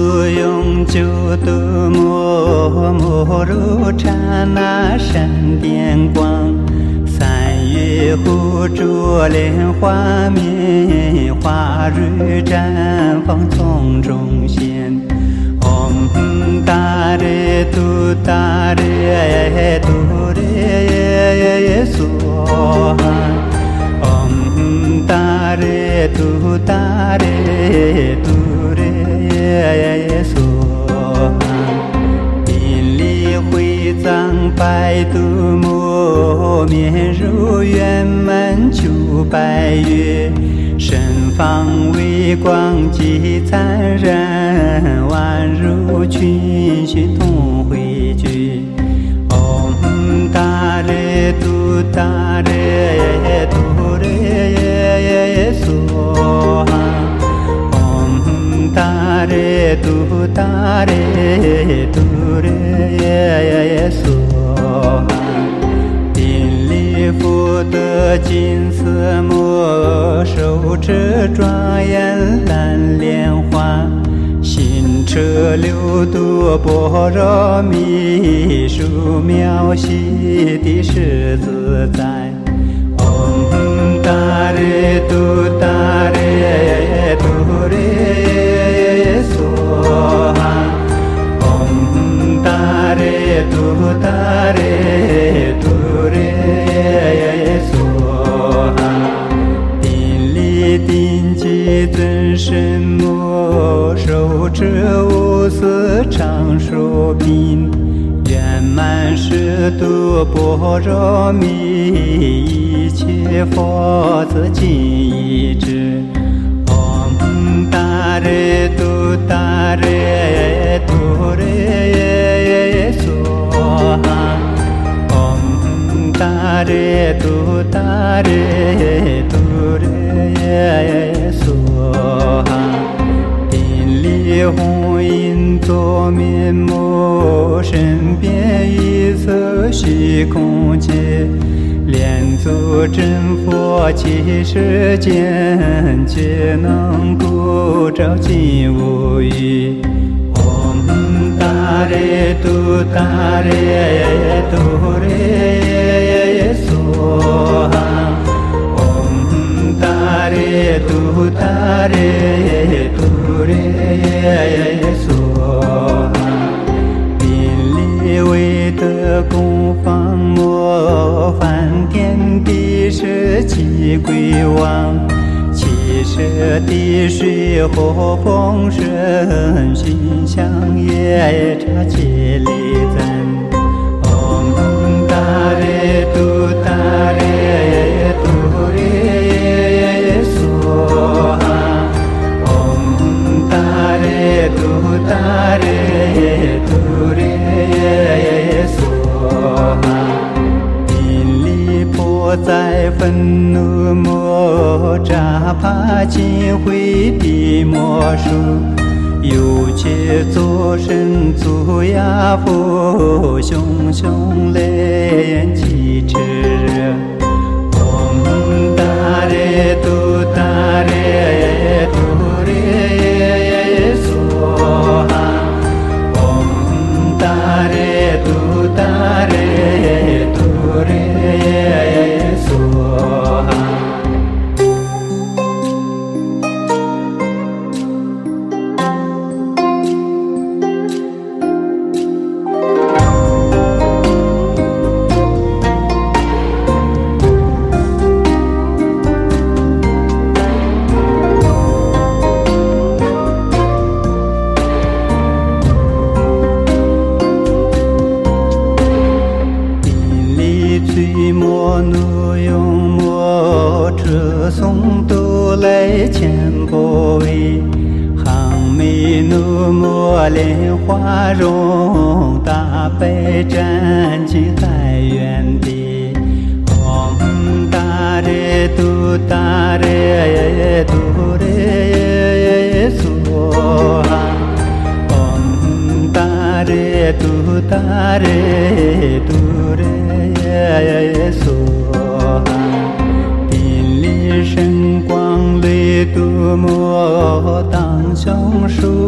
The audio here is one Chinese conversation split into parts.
永久度摩摩如刹那闪电光，三月护珠莲花棉花蕊绽放从中现。唵达咧嘟达咧嘟咧梭哈，唵达咧嘟达咧嘟咧梭哈。顶礼会藏白度摩，面如圆满九百月，身方微光极灿然，宛如群星同汇聚。唵达咧嘟达咧嘟咧梭哈，唵达咧嘟达咧嘟咧梭哈。顶礼福德金色摩，手持庄严蓝莲花，心车六度般若蜜，树妙悉地势自在。唵达咧嘟达咧嘟咧梭哈，唵达咧嘟达咧嘟咧梭哈。顶礼顶极尊神摩，手持无私长寿品，圆满十度般若蜜，一切佛子尽一致。唵达咧嘟达咧嘟咧梭哈，唵达咧嘟达咧嘟咧梭哈。顶礼红印作面目，身边一色虚空界，莲足真佛七世间，皆能故照尽无余。唵达咧嘟达咧嘟咧梭哈，唵达咧嘟达咧嘟咧梭哈。顶礼为德供方摩，梵天地是其归王，七舍地水火风神，熏香夜叉其礼赞。唵达咧嘟达咧嘟咧梭哈，唵达咧嘟达咧嘟咧梭哈。顶礼破灾愤怒摩，扎帕尽毁地魔术，有且作身足亚佛，熊熊雷焰起炽热。唵达咧嘟达咧嘟咧梭哈，唵达咧嘟达咧嘟咧梭哈。摩奴用摩车诵读来前波为，行美奴摩莲花容，大悲战尽海原地。唵达咧嘟达咧嘟咧梭哈，唵达咧嘟达咧嘟咧梭哈。顶礼神光雷度摩，当胸数劫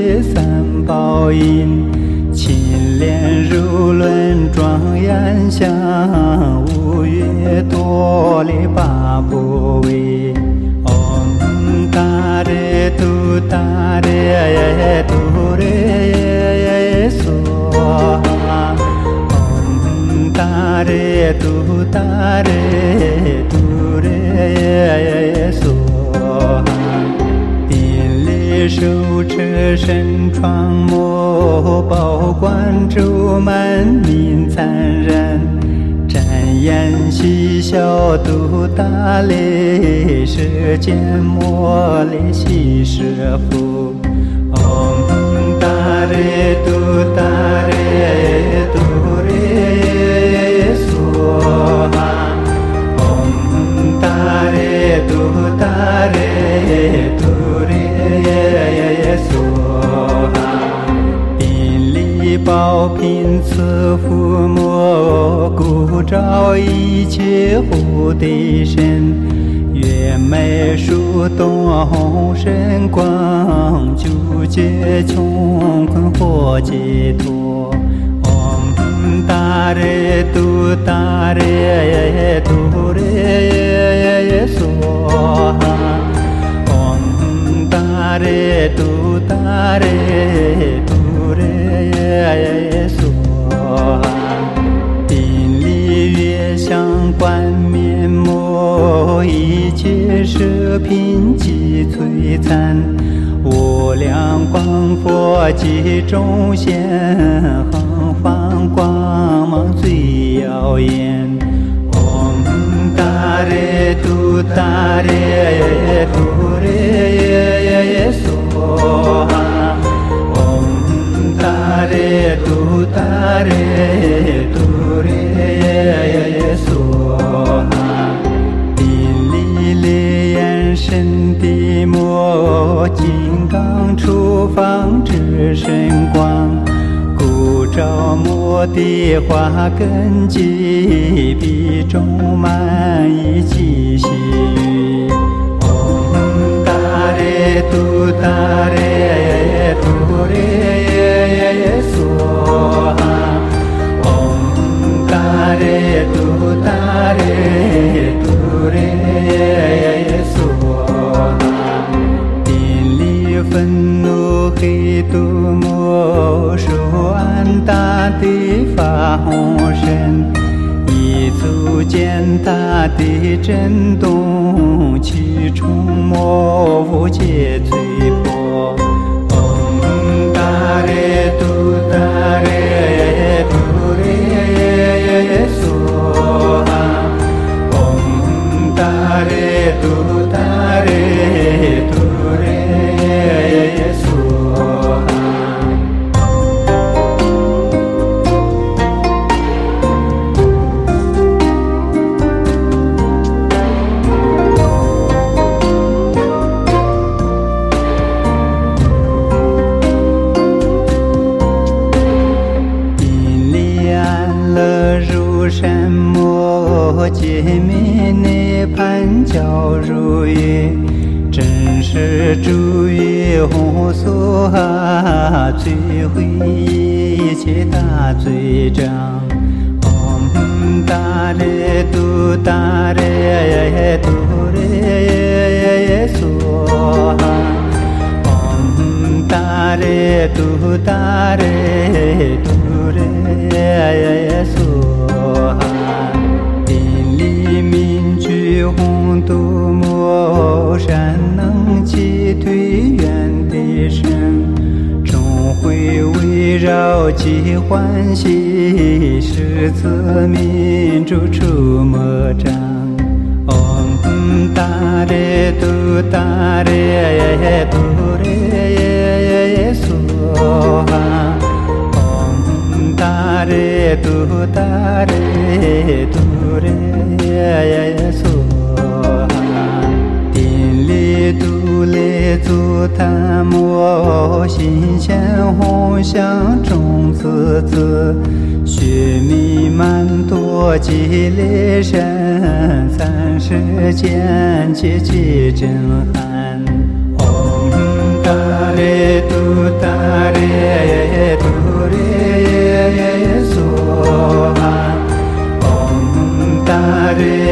耶三宝音，青莲如轮庄严香，五月多利巴波维。唵达咧嘟达咧嘟咧梭哈，唵达咧嘟达咧嘟咧梭哈。顶礼手持身穿魔宝冠，周满明灿然。瞻言喜笑度大利，世间摩利悉师父。唵达咧嘟达咧嘟咧梭哈，唵达咧嘟达咧嘟咧梭哈。顶礼宝瓶赐福摩，故照一切护地神。月眉梳动红神光，救劫穷困获解脱。唵达咧嘟达咧嘟咧梭哈，唵达咧嘟达咧嘟咧梭哈。顶礼月相冠冕摩，一切舍贫济璀璨。无量光佛及众贤，恒放光芒最耀眼。唵达咧嘟达咧嘟咧梭哈，唵达咧嘟达咧嘟咧梭哈。顶礼烈焰神地摩，金刚出放之神光，故照摩地花根基，必种满一气息语。唵达咧嘟达咧嘟咧梭哈，唵达咧嘟达咧嘟咧梭哈。顶礼愤怒黑度摩，受安大地发红身，一足见大地震动，其中魔无界摧破。唵达咧嘟达咧嘟咧梭哈，唵达咧嘟达咧嘟咧梭哈。山摩揭灭涅槃教如月，真实诸月红梭哈，摧毁一切大罪障。唵达咧嘟达咧嘟咧梭哈，唵达咧嘟达咧嘟咧梭哈。顶礼明具红度摩，善能击退远地神，众会围绕即欢喜，狮子民主出魔障。唵达咧嘟达咧嘟咧梭哈，唵达咧嘟达咧嘟咧梭哈。顶礼度咧足檀摩，心现红香种子子，血弥漫多吉列山，三世间皆其震撼。唵达咧嘟达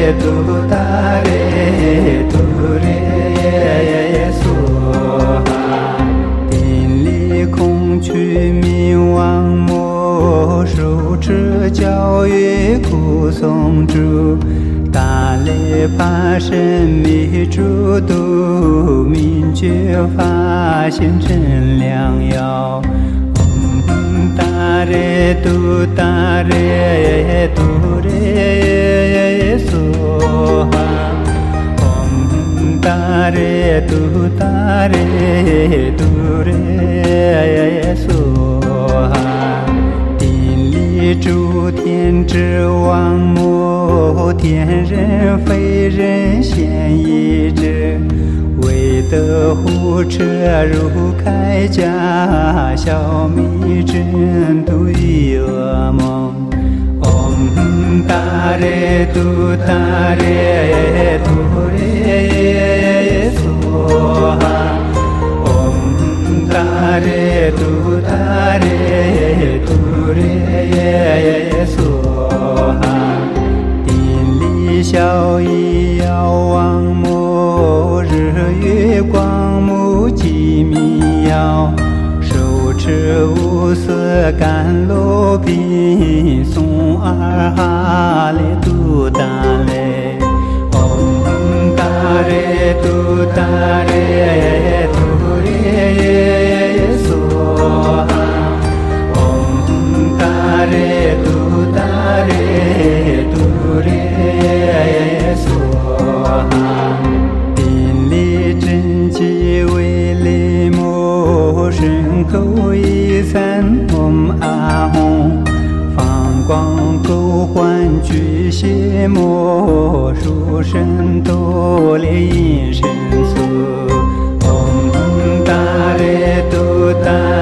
嘟达咧嘟咧梭哈，顶礼空去明王母，受持教育护诵主，大雷帕神密主度，明觉发现真良药。达咧嘟达咧嘟咧梭哈，达咧嘟达咧嘟咧梭哈，顶礼诸天之王母，天人非人现一智，为得护彻如开家，消弭真度与恶梦。唵达咧嘟达咧嘟咧梭哈，唵达咧嘟达咧嘟咧梭哈，顶礼孝义药王母，日月光目鸡密药，手持无色甘露品，诵阿哈咧嘟达咧，唵达咧嘟达咧嘟咧梭哈，唵达咧嘟达咧嘟咧梭哈，顶礼真迹为礼目，身口意三唵阿吽，放光勾环具邪魔，殊胜多烈因身素，唵达咧嘟达